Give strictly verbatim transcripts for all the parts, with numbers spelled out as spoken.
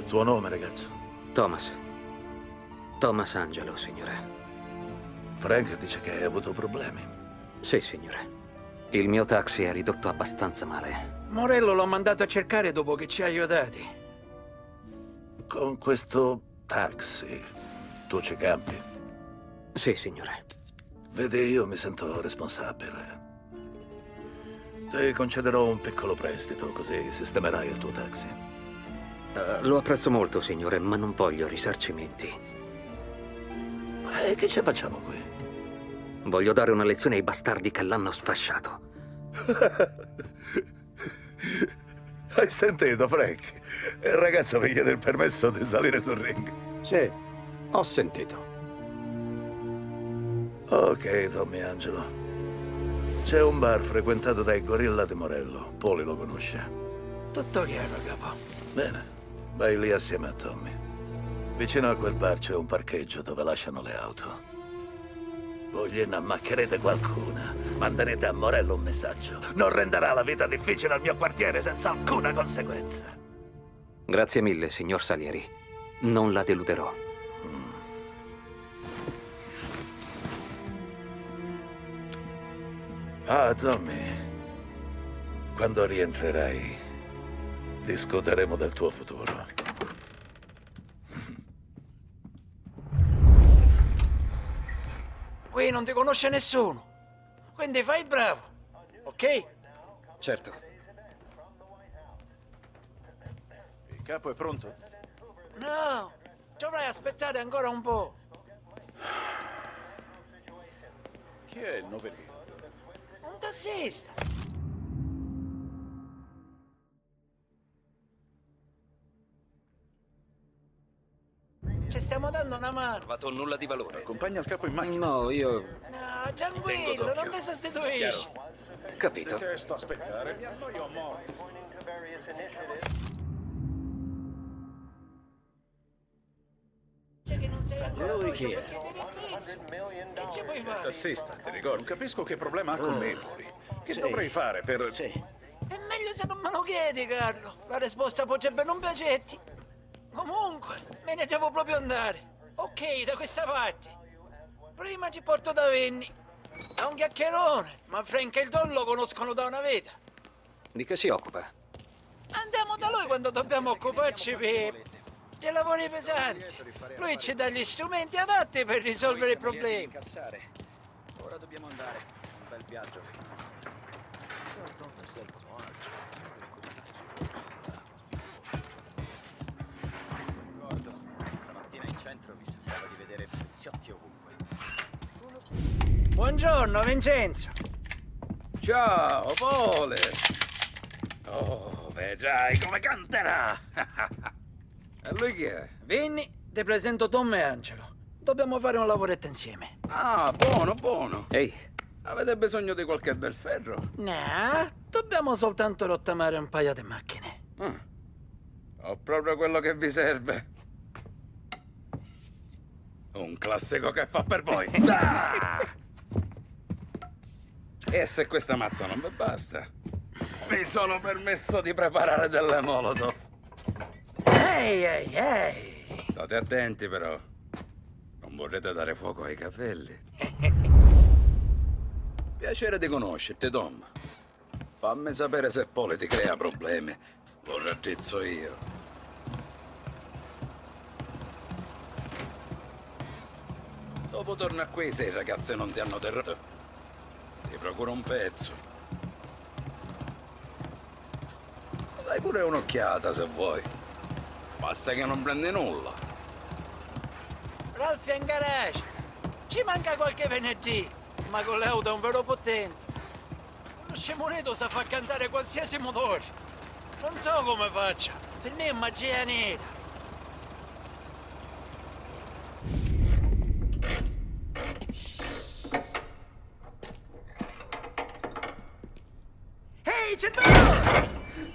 il tuo nome, ragazzo? Thomas. Thomas Angelo, signore. Frank dice che hai avuto problemi. Sì, signore. Il mio taxi è ridotto abbastanza male. Morello l'ho mandato a cercare dopo che ci ha aiutati. Con questo taxi, tu ci campi? Sì, signore. Vedi, io mi sento responsabile. Ti concederò un piccolo prestito, così sistemerai il tuo taxi. Uh, lo apprezzo molto, signore, ma non voglio risarcimenti. E che ci facciamo qui? Voglio dare una lezione ai bastardi che l'hanno sfasciato. Hai sentito, Frank? Il ragazzo mi chiede il permesso di salire sul ring. Sì, ho sentito. Ok, Tommy Angelo. C'è un bar frequentato dai gorilla di Morello. Poli lo conosce. Tutto chiaro, capo. Bene, vai lì assieme a Tommy. Vicino a quel bar c'è un parcheggio dove lasciano le auto. Voi gliene ammaccherete qualcuna. Manderete a Morello un messaggio. Non renderà la vita difficile al mio quartiere senza alcuna conseguenza. Grazie mille, signor Salieri. Non la deluderò. Mm. Ah, Tommy. Quando rientrerai, discuteremo del tuo futuro. Qui non ti conosce nessuno, quindi fai il bravo, ok? Certo. Il capo è pronto? No, dovrai aspettare ancora un po'. Chi è il novellino? Un tassista. Ci stiamo dando una mano. Trovato nulla di valore. Accompagna il capo in macchina. No, io... No, tranquillo, non ti sostituisci. Capito. Che sto a aspettare? Mi annoio a morte. Lui chi è? Che ci puoi fare? Tassista, ti ricordo. Non capisco che problema ha con me, Poli. Che dovrei fare per... Sì. È meglio se non me lo chiedi, Carlo. La risposta potrebbe non piacerti. Comunque, me ne devo proprio andare. Ok, da questa parte. Prima ci porto da Venni. È un chiacchierone, ma Frank e il Don lo conoscono da una vita. Di che si occupa? Andiamo da lui quando dobbiamo occuparci per... dei lavori pesanti. Lui ci dà gli strumenti adatti per risolvere i problemi. Ora dobbiamo andare. Un bel viaggio. Ricordo, stamattina in centro mi sembrava di vedere poliziotti ovunque. Buongiorno, Vincenzo. Ciao, Pole! Oh, vedrai come canterà! E lui chi è? Vinni, ti presento Tom e Angelo. Dobbiamo fare un lavoretto insieme. Ah, buono, buono. Ehi, Avete bisogno di qualche bel ferro? No, dobbiamo soltanto rottamare un paio di macchine. Ah, ho proprio quello che vi serve. Un classico che fa per voi. Ah! E se questa mazza non mi basta, mi sono permesso di preparare delle Molotov. Ehi, ehi, ehi. State attenti però. Non vorrete dare fuoco ai capelli. Piacere di conoscerti, Tom. Fammi sapere se Pole ti crea problemi. Lo rattrizzo io. Dopo torna qui se i ragazzi non ti hanno derrotato. Ti procuro un pezzo. Dai pure un'occhiata se vuoi. Basta che non prendi nulla. Ralph è in garage. Ci manca qualche venerdì, ma con le auto è un vero potente. Lo scemoneto sa far cantare qualsiasi motore. Non so come faccio. Per me è magia nera. Ehi, cervello!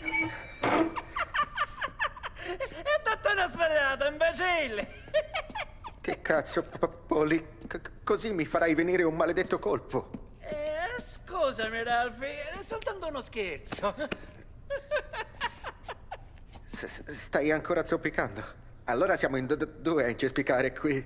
È tutta una sferiata, imbecille! Che cazzo, Poli? Così mi farai venire un maledetto colpo. Eh, scusami, Ralphie, è soltanto uno scherzo. S- stai ancora zoppicando? Allora siamo in d- d- due a incespicare qui.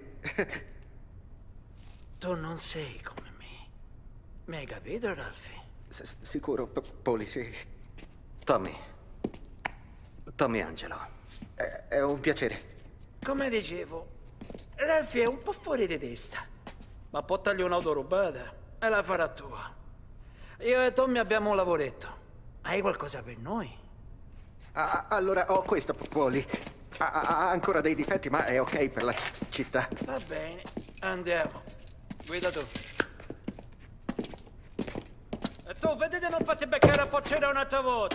Tu non sei come me. Mi hai capito, Ralphie? S- sicuro, P- Poli, sì. Tommy. Tommy Angelo. È, è un piacere. Come dicevo, Ralphie è un po' fuori di testa. Ma portagli un'auto rubata e la farà tua. Io e Tommy abbiamo un lavoretto. Hai qualcosa per noi? Ah, allora ho questo, P- Poli. Ha, ha ancora dei difetti, ma è ok per la c- città. Va bene, andiamo. Guida tu. E tu, vedete, non fate beccare a porcere un'altra volta.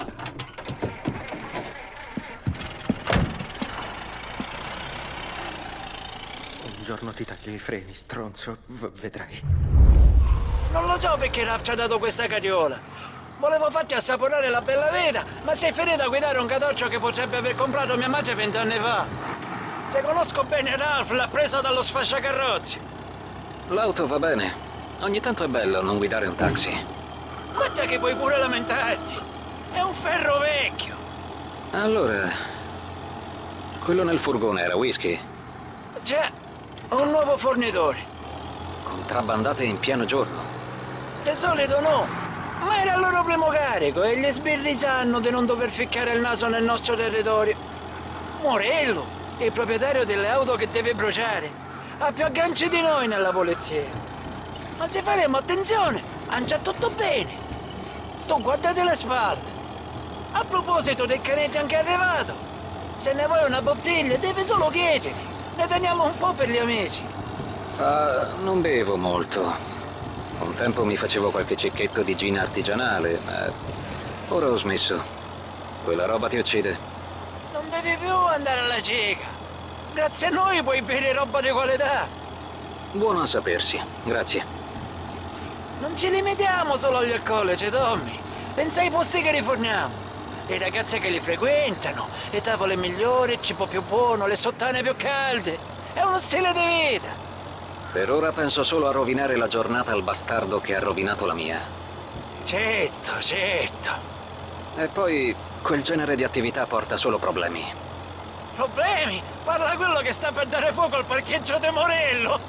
Un giorno ti taglio i freni, stronzo. V- vedrai. Non lo so perché Ralph ci ha dato questa carriola. Volevo farti assaporare la bella vita, ma sei finito a guidare un catoccio che potrebbe aver comprato mia madre vent'anni fa. Se conosco bene Ralph, l'ha presa dallo sfasciacarrozzi. L'auto va bene. Ogni tanto è bello non guidare un taxi. Guarda che puoi pure lamentarti. È un ferro vecchio. Allora... quello nel furgone era whisky? Già, ho un nuovo fornitore. Contrabbandate in pieno giorno. Di solito no. Ma era il loro primo carico e gli sbirri sanno di non dover ficcare il naso nel nostro territorio. Morello, il proprietario delle auto che deve bruciare, ha più agganci di noi nella polizia. Ma se faremo attenzione, andrà tutto bene. Tu guardate le spalle. A proposito del caneggian che è arrivato, se ne vuoi una bottiglia devi solo chiedere. Ne teniamo un po' per gli amici. Ah, non bevo molto. Un tempo mi facevo qualche cicchetto di gin artigianale, ma ora ho smesso. Quella roba ti uccide. Non devi più andare alla cieca. Grazie a noi puoi bere roba di qualità. Buono a sapersi, grazie. Non ci limitiamo solo agli alcolici, Tommy. Pensa ai posti che riforniamo. Le ragazze che li frequentano, le tavole migliori, il cibo più buono, le sottane più calde. È uno stile di vita. Per ora penso solo a rovinare la giornata al bastardo che ha rovinato la mia. Certo, certo. E poi quel genere di attività porta solo problemi. Problemi? Parla quello che sta per dare fuoco al parcheggio di Morello.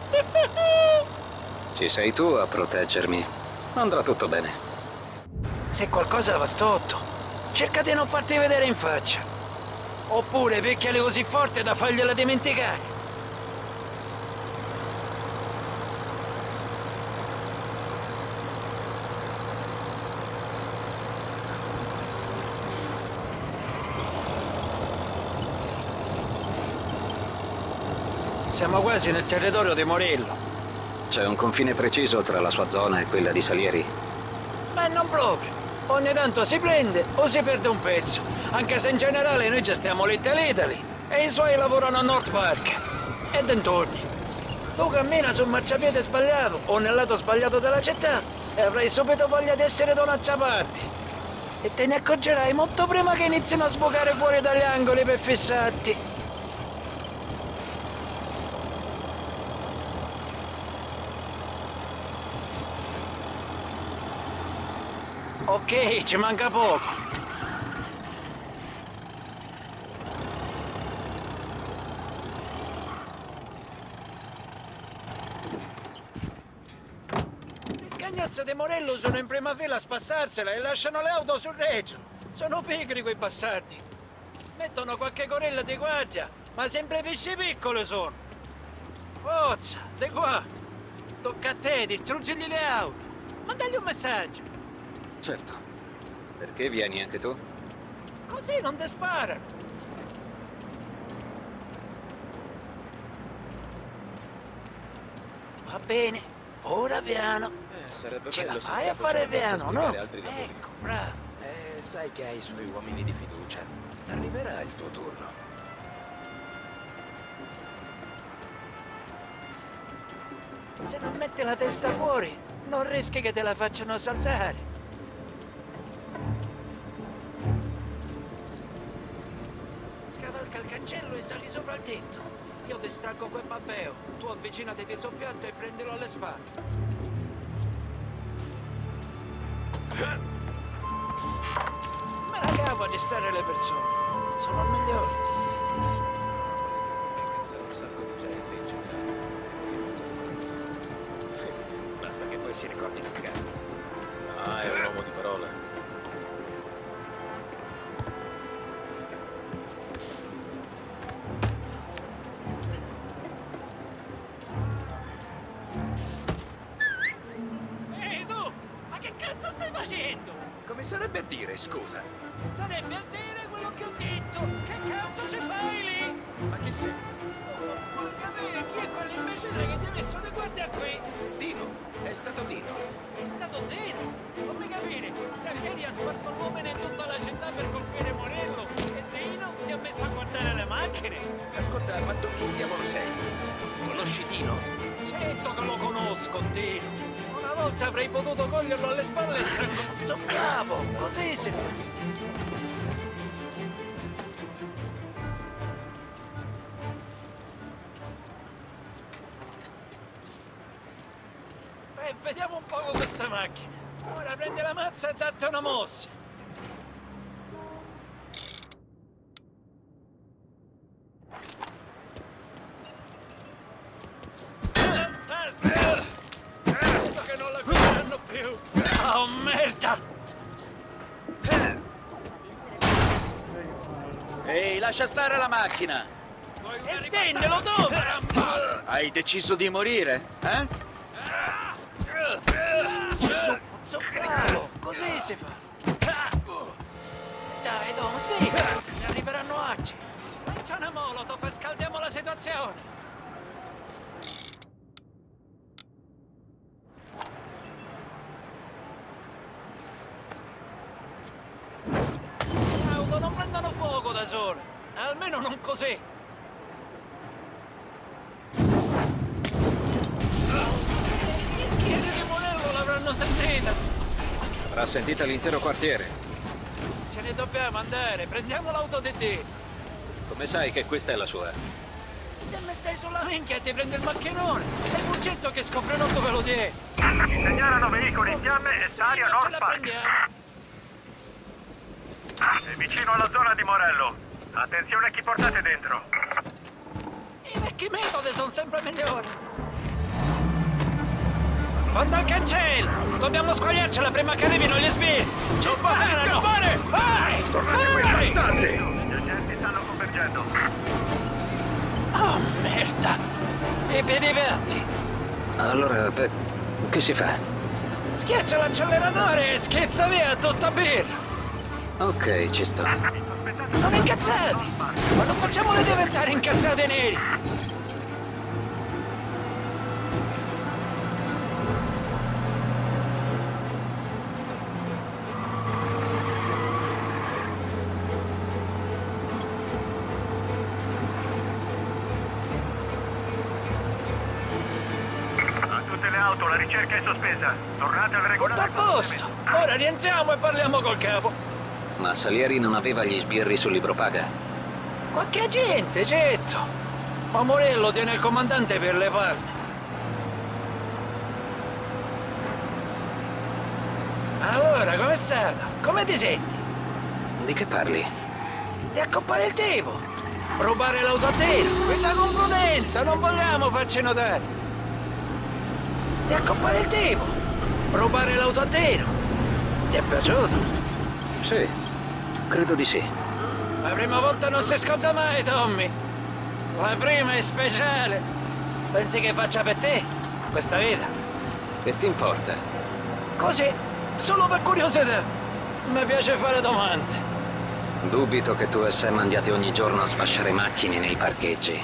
Ci sei tu a proteggermi. Andrà tutto bene. Se qualcosa va storto, cerca di non farti vedere in faccia. Oppure picchiali così forte da fargliela dimenticare. Siamo quasi nel territorio di Morello. C'è un confine preciso tra la sua zona e quella di Salieri? Ma non proprio. Ogni tanto si prende o si perde un pezzo. Anche se in generale noi gestiamo l'Italy Italy e i suoi lavorano a North Park e dintorni. Tu cammina sul marciapiede sbagliato o nel lato sbagliato della città e avrai subito voglia di essere da un'altra parte. E te ne accorgerai molto prima che inizino a sbucare fuori dagli angoli per fissarti. Ok, ci manca poco. Gli scagnozzi di Morello sono in prima fila a spassarsela e lasciano le auto sul regio. Sono pigri quei bastardi. Mettono qualche corella di guardia, ma sempre pesci piccoli sono. Forza, di qua. Tocca a te, distruggigli le auto. Mandagli un messaggio. Certo. Perché vieni anche tu? Così non ti sparano. Va bene, ora piano. Eh, sarebbe Ce la bello se fai a dopo fare ci andasse piano, no? spiegare altri lavori. Ecco, bravo. Eh, sai che hai i suoi uomini di fiducia. Arriverà il tuo turno. Se non metti la testa fuori, non rischi che te la facciano saltare. Scavalca il cancello e sali sopra il tetto. Io distraggo quel babbeo. Tu avvicinati di soppiatto e prendilo alle spalle. Me la cavo a distrarre le persone. sono il migliore. Basta che poi si ricordi di pagarmi. Ah, è un uomo di parola. Ehi tu! Ma che cazzo stai facendo? Come sarebbe a dire, scusa? Sarebbe a dire quello che ho detto! Che cazzo ci fai lì? Ma chi sei? Oh, vuoi sapere chi è quell'imbecille che ti ha messo le guardie qui? Dino, è stato Dino. È stato Dino! Non mi capire, Salieri ha sparso l'uomo in tutta la città per colpire Morello e Dino ti ha messo a guardare le macchine! Ascolta, ma tu chi diavolo sei? Conosci Dino? Certo che lo conosco, Dino! Una volta avrei potuto coglierlo alle spalle e strangolarlo. Bravo, così si fa! E vediamo un poco questa macchina. Ora prendi la mazza e date una mossa. Fantastico! Vedo che non la guideranno più. Oh, merda! Ehi, lascia stare la macchina! E stendelo dove, Rambo? Hai deciso di morire, eh? Gesù, bravo, così si fa. Dai, Dom, spiega. Ne arriveranno acci. Lancia una molotov e scaldiamo la situazione. Le auto non prendono fuoco da sole. Almeno non così. Gli schieri di Morello l'avranno sentita. Avrà sentita l'intero quartiere. Ce ne dobbiamo andare. Prendiamo l'auto di te. Come sai che questa è la sua? Se mi stai sulla minchia ti prende il macchinone. È il buccetto che scoprirò dove lo tieni. Si segnalano veicoli in fiamme e area Non ce North la Park. prendiamo. È vicino alla zona di Morello. Attenzione a chi portate dentro. I vecchi metodi sono sempre migliori. Sfonda il cancello! Dobbiamo squagliarcela prima che arrivino gli sbirri! Ci sparano! Scappare! Vai! Tornate qui Vai! all'istante! Gli agenti stanno convergendo. Oh, merda! I piedi piatti! Allora, beh, che si fa? Schiaccia l'acceleratore e schizza via tutta birra! Ok, ci sto. Sono incazzati! Ma non facciamoli diventare incazzati neri! A tutte le auto, la ricerca è sospesa. Tornate al regolare. Tutto a posto! Ora rientriamo e parliamo col capo! Ma Salieri non aveva gli sbirri sul libro paga? Qualche gente, certo! Ma Morello tiene il comandante per le palle. Allora, com'è stato? Come ti senti? Di che parli? Di accoppare il tipo! Rubare l'auto a te! Quella con prudenza, non vogliamo farci notare! Di accoppare il tipo! Rubare l'auto a te! Ti è piaciuto? Sì, credo di sì. La prima volta non si scorda mai, Tommy! La prima è speciale! Pensi che faccia per te questa vita? Che ti importa? Così, solo per curiosità. Mi piace fare domande. Dubito che tu e Sam andiate ogni giorno a sfasciare macchine nei parcheggi.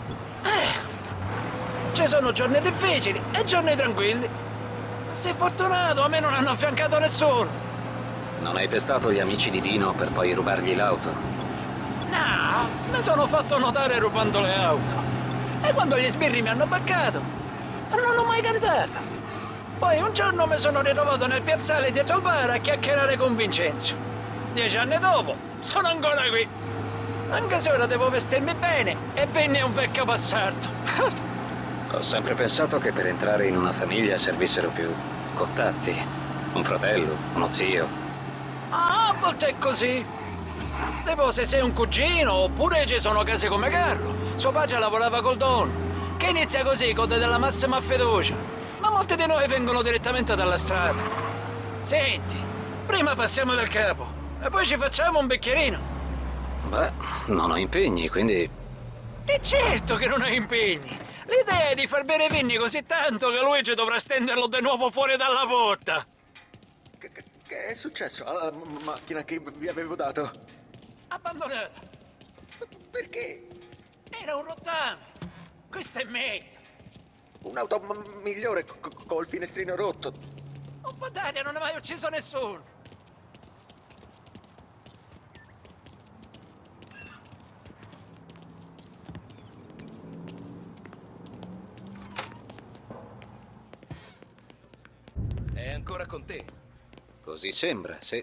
Ci sono giorni difficili e giorni tranquilli. Sei fortunato, a me non hanno affiancato nessuno. Non hai pestato gli amici di Dino per poi rubargli l'auto? No, mi sono fatto notare rubando le auto. E quando gli sbirri mi hanno beccato, non ho mai cantato. Poi un giorno mi sono ritrovato nel piazzale dietro al bar a chiacchierare con Vincenzo. Dieci anni dopo, sono ancora qui. Anche se ora devo vestirmi bene e venni un vecchio bastardo. Ho sempre pensato che per entrare in una famiglia servissero più contatti. Un fratello, uno zio. Ah, a volte è così. Tipo se sei un cugino, oppure ci sono casi come Carlo. Suo padre lavorava col Don, che inizia così, con della massima fiducia. Ma molti di noi vengono direttamente dalla strada. Senti, prima passiamo dal capo, e poi ci facciamo un bicchierino. Beh, non ho impegni, quindi... E certo che non hai impegni. L'idea è di far bere Vinny così tanto che Luigi dovrà stenderlo di nuovo fuori dalla porta. Che, che- che è successo alla m- macchina che vi avevo dato? Abbandonata. Perché? Era un rottame. Questo è meglio. Un'auto m- migliore co- co- col finestrino rotto. Un po' d'aria non ha mai ucciso nessuno. È ancora con te? Così sembra, sì.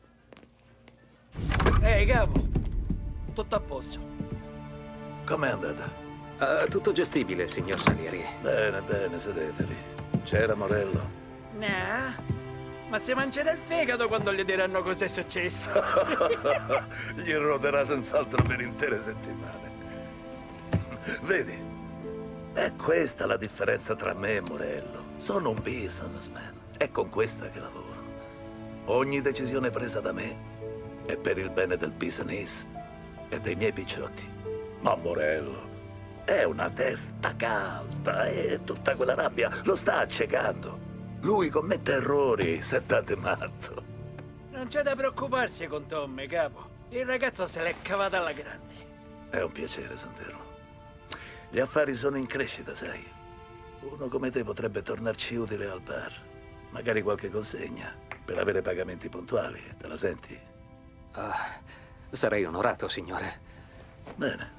Ehi, capo. Tutto a posto. Com'è andata? Ah, tutto gestibile, signor Salieri. Bene, bene, sedetevi. C'era Morello? No. Ma si mangerà il fegato quando gli diranno cos'è successo. Gli roderà senz'altro per intere settimane. Vedi? È questa la differenza tra me e Morello. Sono un businessman. È con questa che lavoro. Ogni decisione presa da me è per il bene del business e dei miei picciotti. Ma Morello è una testa calda e tutta quella rabbia lo sta accecando. Lui commette errori, se date matto. Non c'è da preoccuparsi con Tommy, capo. Il ragazzo se l'è cavata alla grande. È un piacere sentirlo. Gli affari sono in crescita, sai. Uno come te potrebbe tornarci utile al bar. Magari qualche consegna, per avere pagamenti puntuali. Te la senti? Ah, sarei onorato, signore. Bene.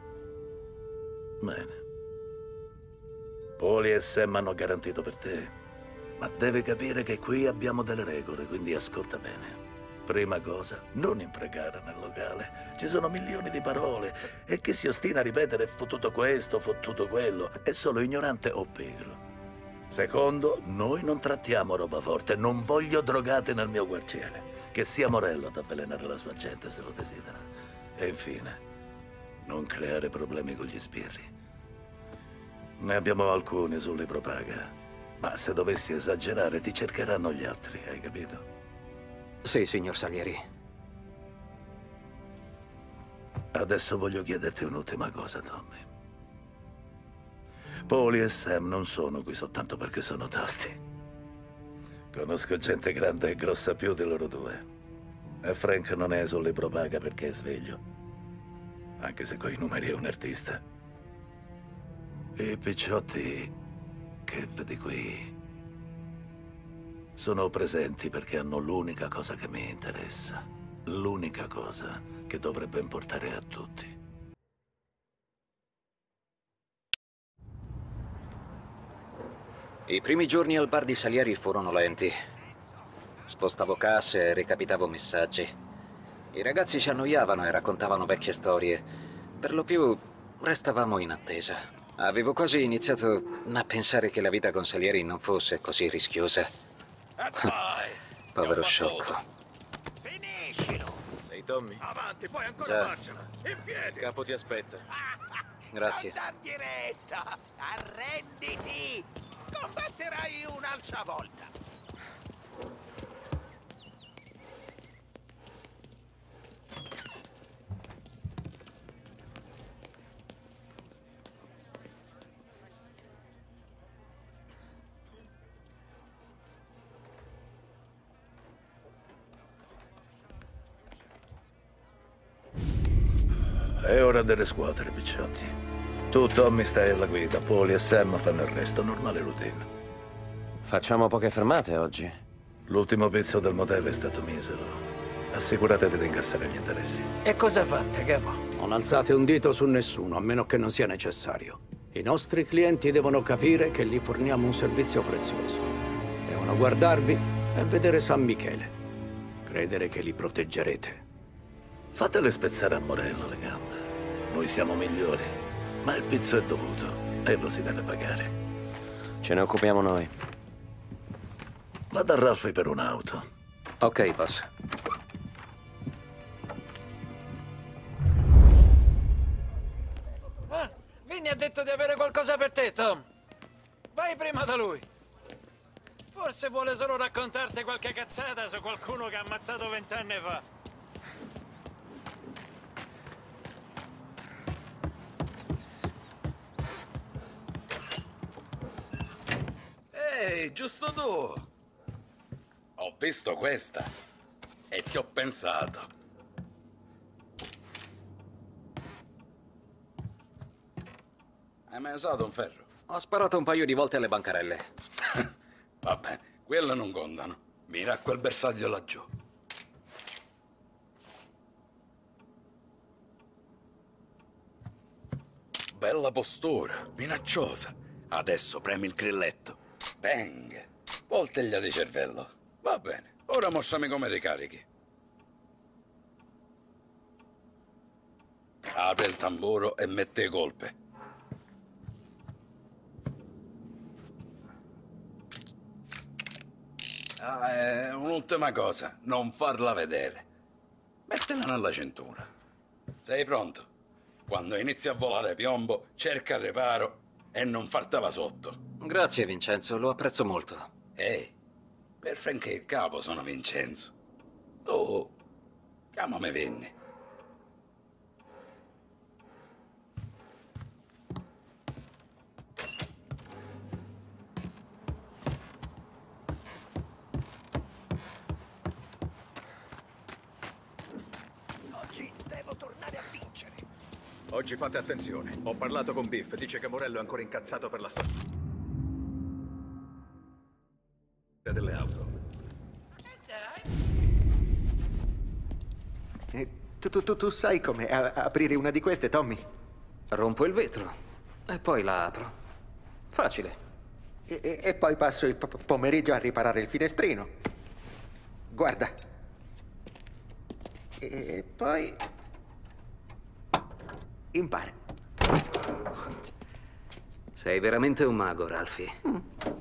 Bene. Poli e Sam hanno garantito per te. Ma deve capire che qui abbiamo delle regole, quindi ascolta bene. Prima cosa, non imprecare nel locale. Ci sono milioni di parole e chi si ostina a ripetere fottuto questo, fottuto quello, è solo ignorante o pigro. Secondo, noi non trattiamo roba forte, non voglio drogate nel mio guarciere. Che sia Morello ad avvelenare la sua gente se lo desidera. E infine, non creare problemi con gli sbirri. Ne abbiamo alcuni sul libro paga. Ma se dovessi esagerare, ti cercheranno gli altri, hai capito? Sì, signor Salieri. Adesso voglio chiederti un'ultima cosa, Tommy. Poli e Sam non sono qui soltanto perché sono tosti. Conosco gente grande e grossa più di loro due. E Frank non è sul libro paga perché è sveglio. Anche se coi numeri è un artista. I picciotti che vedi qui sono presenti perché hanno l'unica cosa che mi interessa, l'unica cosa che dovrebbe importare a tutti. I primi giorni al bar di Salieri furono lenti. Spostavo casse e recapitavo messaggi. I ragazzi si annoiavano e raccontavano vecchie storie. Per lo più restavamo in attesa. Avevo quasi iniziato a pensare che la vita con Salieri non fosse così rischiosa. Povero sciocco. Finiscilo! Sei Tommy? Avanti, puoi ancora Già. farcela! In piedi! Il capo ti aspetta. Grazie. Andar diretta! Arrenditi! Combatterai un'altra volta! È ora delle squadre, picciotti. Tu, Tommy, stai alla guida, Poli e Sam fanno il resto, normale routine. Facciamo poche fermate oggi. L'ultimo pezzo del motel è stato misero. Assicuratevi di incassare gli interessi. E cosa fate, capo? Non alzate un dito su nessuno, a meno che non sia necessario. I nostri clienti devono capire che gli forniamo un servizio prezioso. Devono guardarvi e vedere San Michele. Credere che li proteggerete. Fatele spezzare a Morello le gambe. Noi siamo migliori, ma il pizzo è dovuto e lo si deve pagare. Ce ne occupiamo noi. Vado a Ralphie per un'auto. Ok, boss. ha detto di avere qualcosa per te, Tom. Vai prima da lui. Forse vuole solo raccontarti qualche cazzata su qualcuno che ha ammazzato vent'anni fa. Ehi, giusto tu! Ho visto questa e ti ho pensato. Hai mai usato un ferro? Ho sparato un paio di volte alle bancarelle. Vabbè, quelle non contano. Mira a quel bersaglio laggiù. Bella postura, minacciosa. Adesso premi il grilletto. Bang! Volteglia di cervello. Va bene, ora mostrami come ricarichi. Apri il tamburo e mette i colpi. Ah, eh, un'ultima cosa, non farla vedere. Mettila nella cintura. Sei pronto? Quando inizi a volare piombo, cerca il riparo e non fartela sotto. Grazie, Vincenzo, lo apprezzo molto. Ehi, per finché il capo sono Vincenzo. Tu, chiamami Vinny. Oggi fate attenzione. Ho parlato con Biff. Dice che Morello è ancora incazzato per la storia delle auto. E tu, tu, tu, tu sai come a- aprire una di queste, Tommy? Rompo il vetro e poi la apro. Facile. E, e- e poi passo il p- pomeriggio a riparare il finestrino. Guarda. E poi impara. Sei veramente un mago, Ralphie. Mm.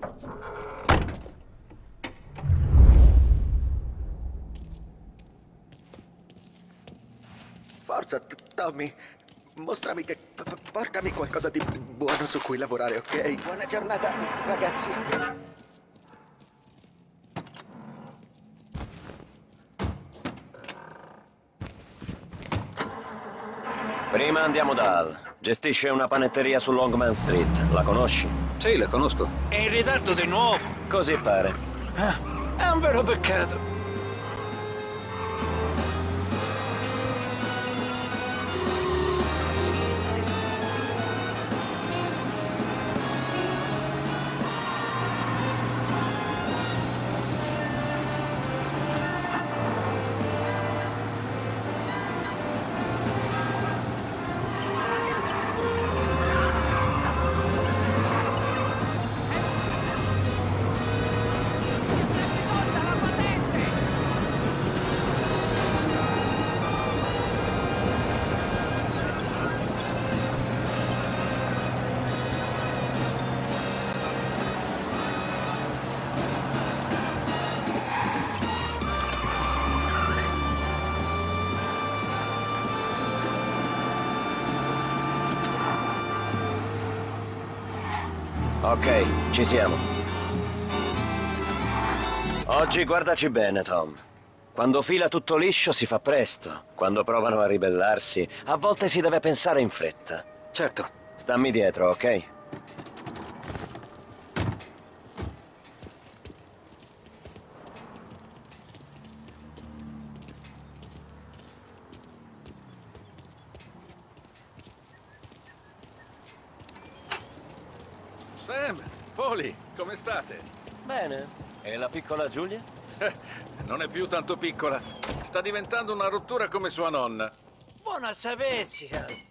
Forza, t- Tommy. Mostrami che... p- p- portami qualcosa di buono su cui lavorare, ok? Buona giornata, ragazzi. Prima andiamo da Al. Gestisce una panetteria su Longman Street. La conosci? Sì, la conosco. È in ritardo di nuovo. Così pare. Ah, è un vero peccato. Ok, ci siamo. Oggi guardaci bene, Tom. Quando fila tutto liscio si fa presto. Quando provano a ribellarsi, a volte si deve pensare in fretta. Certo. Stammi dietro, ok? Sam, Poli, come state? Bene. E la piccola Giulia? Non è più tanto piccola. Sta diventando una rottura come sua nonna. Buona a sapersi.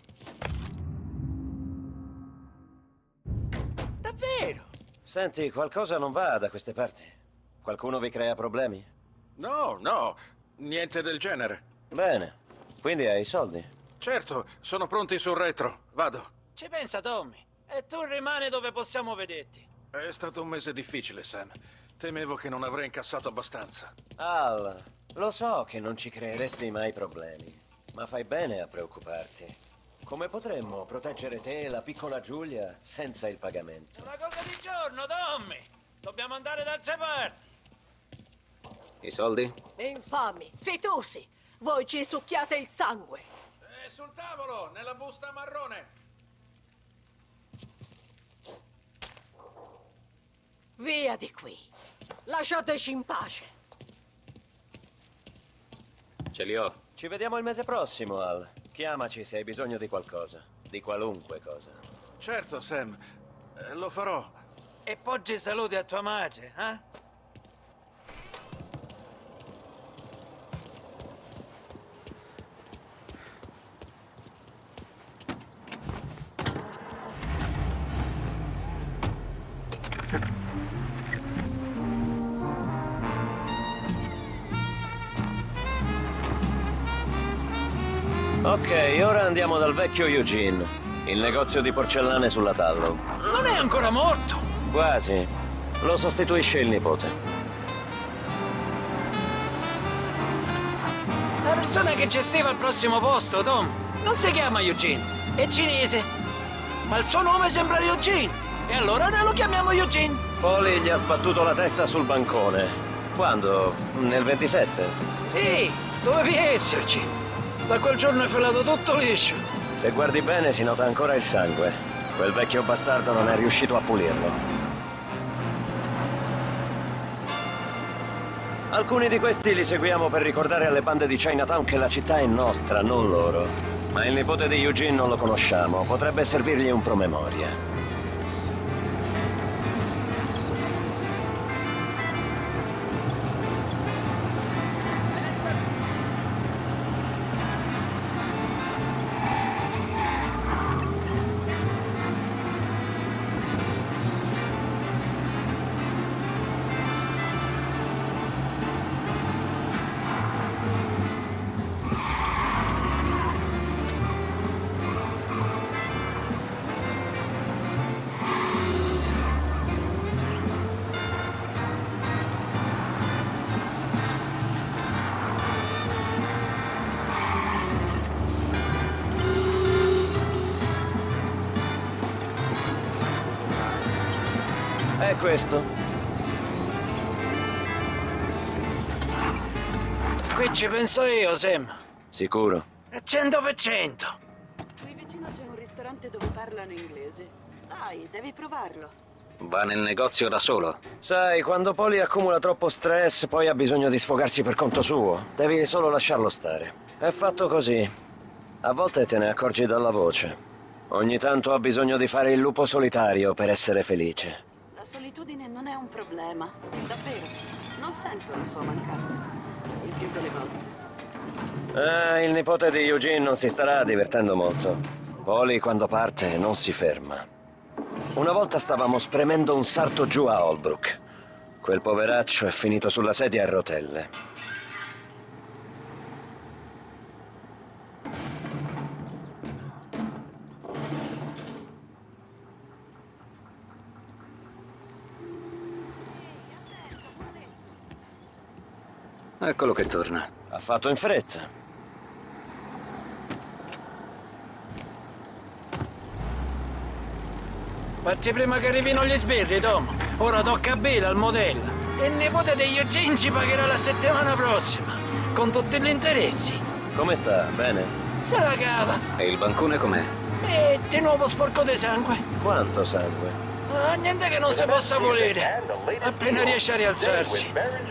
Davvero? Senti, qualcosa non va da queste parti. Qualcuno vi crea problemi? No, no, niente del genere. Bene. Quindi hai i soldi? Certo, sono pronti sul retro. Vado. Ci pensa, Tommy. E tu rimani dove possiamo vederti. È stato un mese difficile, Sam. Temevo che non avrei incassato abbastanza. Al, lo so che non ci creeresti mai problemi, ma fai bene a preoccuparti. Come potremmo proteggere te e la piccola Giulia senza il pagamento? Una cosa di giorno, Tommy! Dobbiamo andare da altre parti! I soldi? Infami, fetosi! Voi ci succhiate il sangue! È sul tavolo, nella busta marrone! Via di qui! Lasciateci in pace! Ce li ho. Ci vediamo il mese prossimo, Al. Chiamaci se hai bisogno di qualcosa. Di qualunque cosa. Certo, Sam. Eh, lo farò. E poggi saluti a tua madre, eh? Ok, ora andiamo dal vecchio Eugene, il negozio di porcellane sulla Tallow. Non è ancora morto! Quasi. Lo sostituisce il nipote. La persona che gestiva il prossimo posto, Tom, non si chiama Eugene, è cinese. Ma il suo nome sembra Eugene, e allora noi lo chiamiamo Eugene. Polly gli ha sbattuto la testa sul bancone. Quando? Nel ventisette? Sì, dovevi esserci. Da quel giorno è filato tutto liscio. Se guardi bene si nota ancora il sangue. Quel vecchio bastardo non è riuscito a pulirlo. Alcuni di questi li seguiamo per ricordare alle bande di Chinatown che la città è nostra, non loro. Ma il nipote di Eugene non lo conosciamo. Potrebbe servirgli un promemoria. È questo. Qui ci penso io, Sam. Sicuro? Al cento per cento. Qui vicino c'è un ristorante dove parlano inglese. Dai, devi provarlo. Va nel negozio da solo. Sai, quando Polly accumula troppo stress, poi ha bisogno di sfogarsi per conto suo. Devi solo lasciarlo stare. È fatto così. A volte te ne accorgi dalla voce. Ogni tanto ha bisogno di fare il lupo solitario per essere felice. La solitudine non è un problema. Davvero. Non sento la sua mancanza. Il più delle volte. Ah, il nipote di Eugene non si starà divertendo molto. Polly, quando parte, non si ferma. Una volta stavamo spremendo un sarto giù a Holbrook. Quel poveraccio è finito sulla sedia a rotelle. Eccolo che torna. Ha fatto in fretta. Parti prima che arrivino gli sbirri, Tom. Ora tocca a Bill, al modello. E il nipote degli Eugene ci pagherà la settimana prossima, con tutti gli interessi. Come sta? Bene? Se la cava. E il bancone com'è? E di nuovo sporco di sangue. Quanto sangue? Ah, niente che non si possa pulire. Appena riesce a rialzarsi.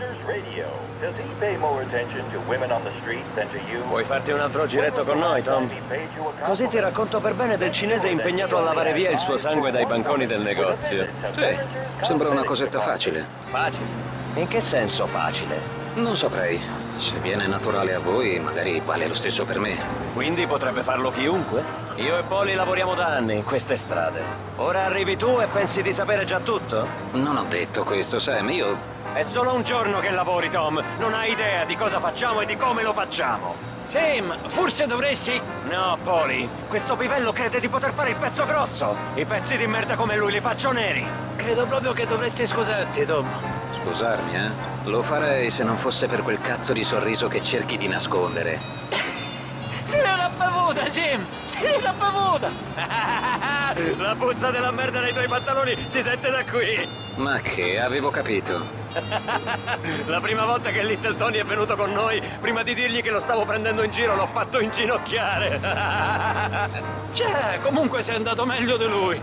Vuoi farti un altro giretto con noi, Tom? Così ti racconto per bene del cinese impegnato a lavare via il suo sangue dai banconi del negozio. Sì, sembra una cosetta facile. Facile? In che senso facile? Non saprei. Se viene naturale a voi, magari vale lo stesso per me. Quindi potrebbe farlo chiunque? Io e Polly lavoriamo da anni in queste strade. Ora arrivi tu e pensi di sapere già tutto? Non ho detto questo, Sam, io... È solo un giorno che lavori, Tom. Non hai idea di cosa facciamo e di come lo facciamo. Sam, forse dovresti... No, Polly. Questo pivello crede di poter fare il pezzo grosso. I pezzi di merda come lui li faccio neri. Credo proprio che dovresti scusarti, Tom. Scusarmi, eh? Lo farei se non fosse per quel cazzo di sorriso che cerchi di nascondere. Se l'era bevuta, Jim! Se l'era bevuta! La puzza della merda nei tuoi pantaloni si sente da qui! Ma che, avevo capito. La prima volta che Little Tony è venuto con noi, prima di dirgli che lo stavo prendendo in giro, l'ho fatto inginocchiare! Cioè, comunque sei andato meglio di lui!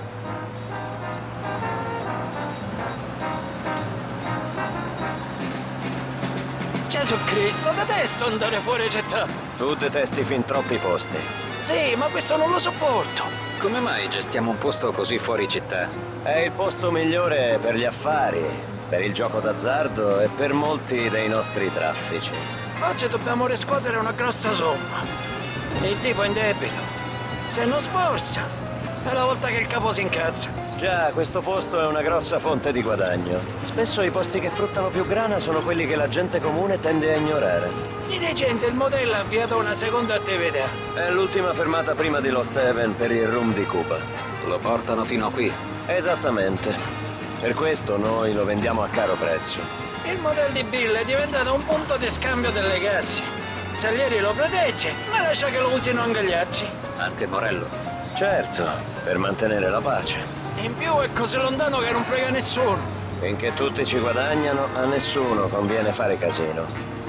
Gesù Cristo, detesto andare fuori città! Tu detesti fin troppi posti. Sì, ma questo non lo sopporto! Come mai gestiamo un posto così fuori città? È il posto migliore per gli affari, per il gioco d'azzardo e per molti dei nostri traffici. Oggi dobbiamo riscuotere una grossa somma. Il tipo è in debito. Se non sborsa, è la volta che il capo si incazza. Già, questo posto è una grossa fonte di guadagno. Spesso i posti che fruttano più grana sono quelli che la gente comune tende a ignorare. Di recente il modello ha avviato una seconda attività. È l'ultima fermata prima di Lost Haven per il rum di Cuba. Lo portano fino a qui? Esattamente. Per questo noi lo vendiamo a caro prezzo. Il modello di Bill è diventato un punto di scambio delle gasse. Salieri lo protegge, ma lascia che lo usino anche gli altri. Anche Morello? Certo, per mantenere la pace. In più è così lontano che non frega nessuno. Finché tutti ci guadagnano, a nessuno conviene fare casino.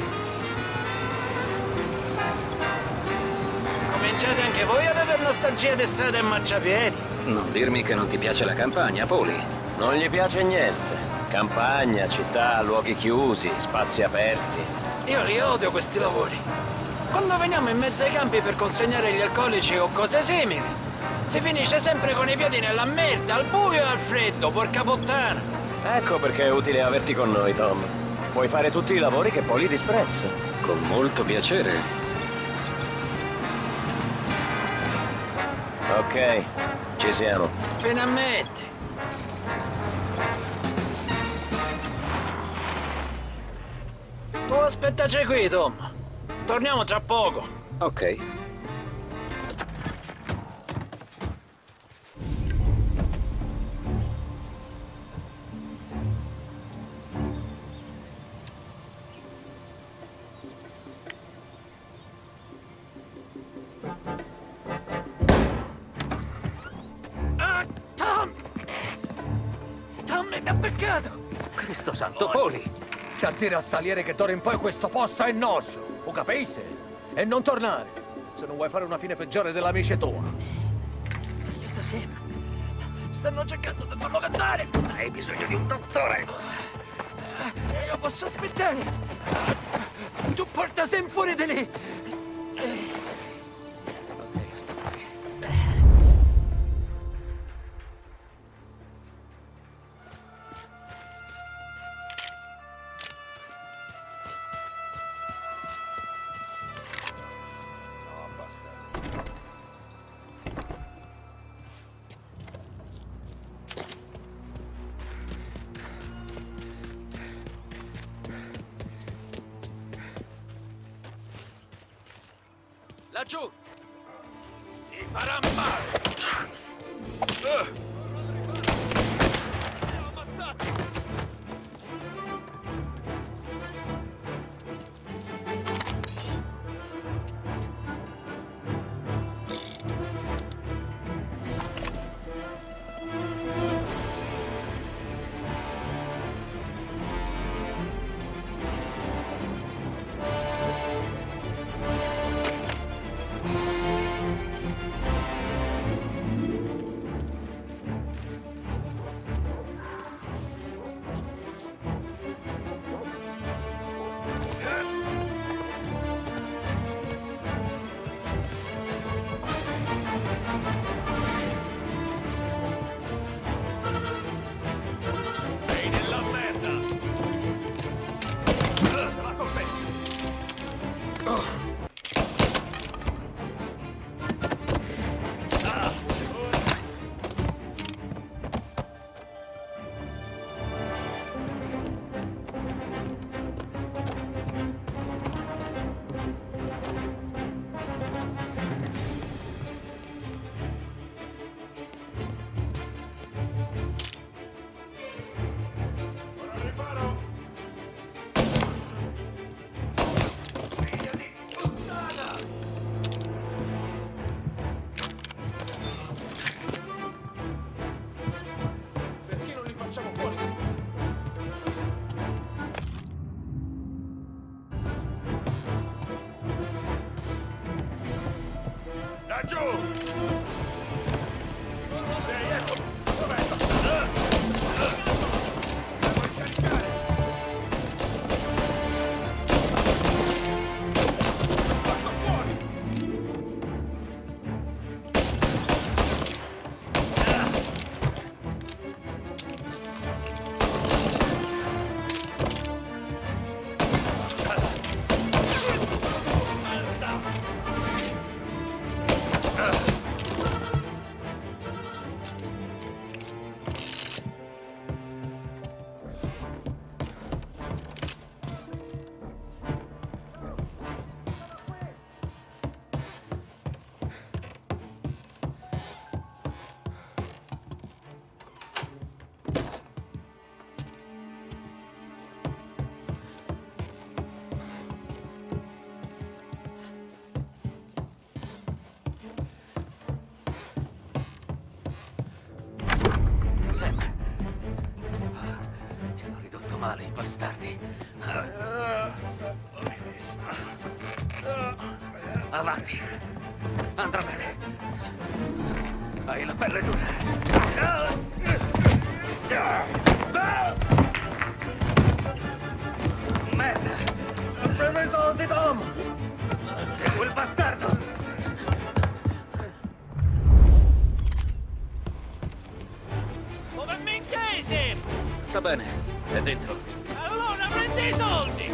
Cominciate anche voi ad avere nostalgia di strade e marciapiedi. Non dirmi che non ti piace la campagna, Poli. Non gli piace niente. Campagna, città, luoghi chiusi, spazi aperti. Io li odio questi lavori. Quando veniamo in mezzo ai campi per consegnare gli alcolici o cose simili, si finisce sempre con i piedi nella merda, al buio e al freddo, porca puttana. Ecco perché è utile averti con noi, Tom. Puoi fare tutti i lavori che Poli disprezza. Con molto piacere. Ok, ci siamo. Finalmente. Tu aspettaci qui, Tom. Torniamo tra poco. Ok. Ah, Tom! Tom mi ha beccato! Cristo santo, Poli! Ci attira a saliere che d'ora in poi questo posto è nostro, o capisci? E non tornare, se non vuoi fare una fine peggiore dell'amici tua. Aiuta Sam. Stanno cercando di farlo cantare. Hai bisogno di un dottore. Io posso aspettare. Tu porta Sam fuori di lì. Laggiù! Ti farà male! Uh. Male, i bastardi. Avanti. Andrà bene. Hai la pelle dura. Merda. Ho preso i soldi, Tom. Sei quel bastardo. Come minchese! Sta bene, è dentro. Allora prendi i soldi!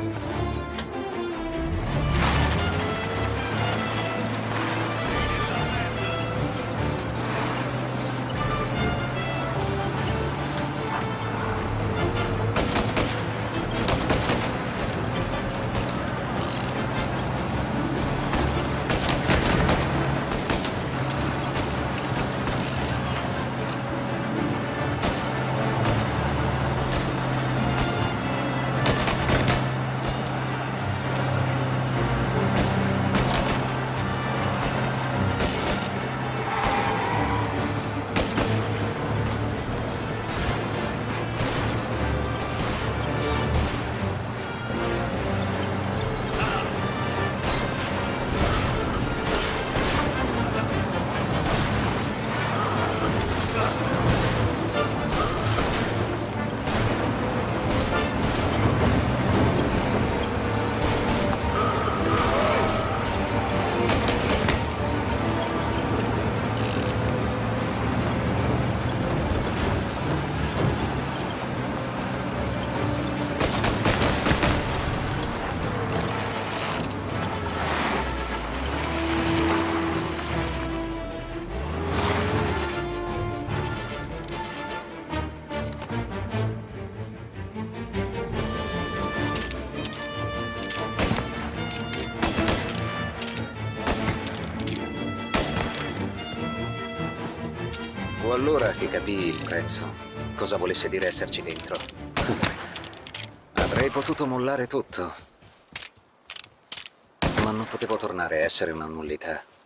Fu allora che capii il prezzo, cosa volesse dire esserci dentro. Avrei potuto mollare tutto, ma non potevo tornare a essere una nullità.